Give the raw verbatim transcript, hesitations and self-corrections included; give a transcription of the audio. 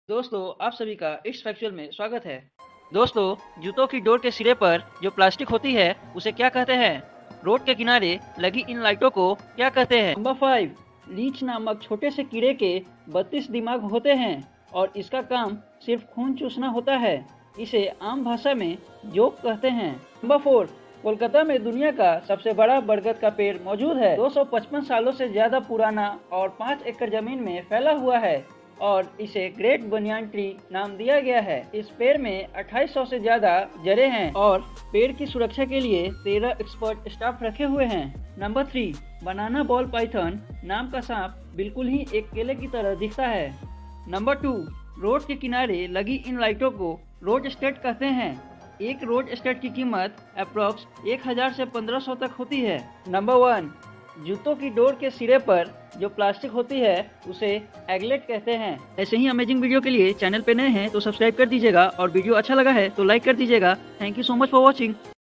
दोस्तों, आप सभी का इस फैक्चुअल में स्वागत है। दोस्तों, जूतों की डोर के सिरे पर जो प्लास्टिक होती है उसे क्या कहते हैं? रोड के किनारे लगी इन लाइटों को क्या कहते हैं? नंबर फाइव, लीच नामक छोटे से कीड़े के बत्तीस दिमाग होते हैं और इसका काम सिर्फ खून चूसना होता है। इसे आम भाषा में जोक कहते हैं। नंबर फोर, कोलकाता में दुनिया का सबसे बड़ा बरगद का पेड़ मौजूद है। दो सौ पचपन सालों से ज्यादा पुराना और पाँच एकड़ जमीन में फैला हुआ है और इसे ग्रेट बनियान ट्री नाम दिया गया है। इस पेड़ में अट्ठाईस सौ से ज्यादा जड़ें हैं और पेड़ की सुरक्षा के लिए तेरह एक्सपर्ट स्टाफ रखे हुए हैं। Number three, banana ball python नाम का सांप बिल्कुल ही एक केले की तरह दिखता है। नंबर टू, रोड के किनारे लगी इन लाइटों को रोड स्टेट कहते हैं। एक रोड स्टेट की कीमत अप्रोक्स एक हजार से पंद्रह सौ तक होती है। नंबर वन, जूतों की डोर के सिरे पर जो प्लास्टिक होती है उसे एगलेट कहते हैं। ऐसे ही अमेजिंग वीडियो के लिए चैनल पे नए हैं तो सब्सक्राइब कर दीजिएगा और वीडियो अच्छा लगा है तो लाइक कर दीजिएगा। Thank you so much for watching.